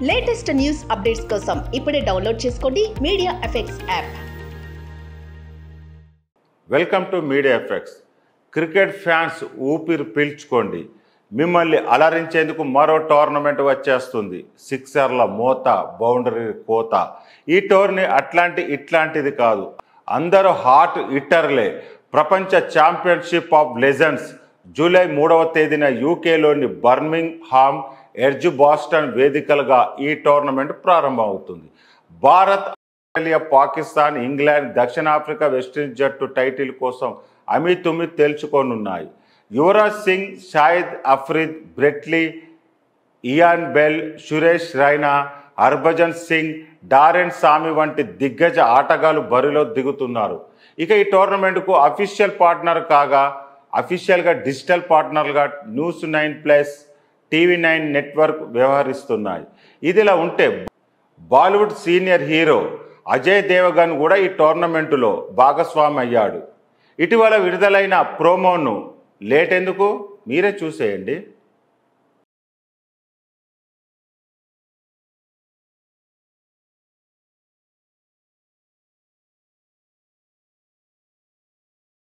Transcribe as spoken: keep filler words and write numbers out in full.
Latest news updates కోసం ఇప్పుడే download చేసుకోండి media effects app. Welcome to media effects. Cricket fans ఊపిరి పీల్చుకోండి, మిమ్మల్ని అలరించేందుకు మరో టోర్నమెంట్ వచ్చేస్తుంది. సిక్సర్ల మోత, బౌండరీ కోత. ఈ టోర్నీ అట్లాంటి ఇట్లాంటిది కాదు, అందరూ హాట్ హిట్టర్లే. ప్రపంచ ఛాంపియన్షిప్ ఆఫ్ లెజెండ్స్ జూలై మూడవ తేదీన యూకేలోని బర్మింగ్ హామ్ ఎడ్జ్ బాస్టన్ వేదికలుగా ఈ టోర్నమెంట్ ప్రారంభమవుతుంది. భారత్, ఆస్ట్రేలియా, పాకిస్తాన్, ఇంగ్లాండ్, దక్షిణాఫ్రికా, వెస్టిండీస్ జట్టు టైటిల్ కోసం అమితుమి తేల్చుకోనున్నాయి. Yuvraj Singh, Shahid Afridi, Brett Lee, Ian Bell, Suresh Raina, Harbhajan Singh, Darren Sammy వంటి దిగ్గజ ఆటగాళ్లు బరిలో దిగుతున్నారు. ఇక ఈ టోర్నమెంట్కు అఫీషియల్ పార్ట్నర్ కాగా అఫీషియల్గా డిజిటల్ పార్ట్నర్గా news nine plus, TV nine network వ్యవహరిస్తున్నాయి. ఇదిలా ఉంటే Bollywood senior hero Ajay Devgan కూడా ఈ టోర్నమెంటులో భాగస్వామి అయ్యాడు. ఇటీవల విడుదలైన ప్రోమోను లేట్ ఎందుకు మీరే చూసేయండి.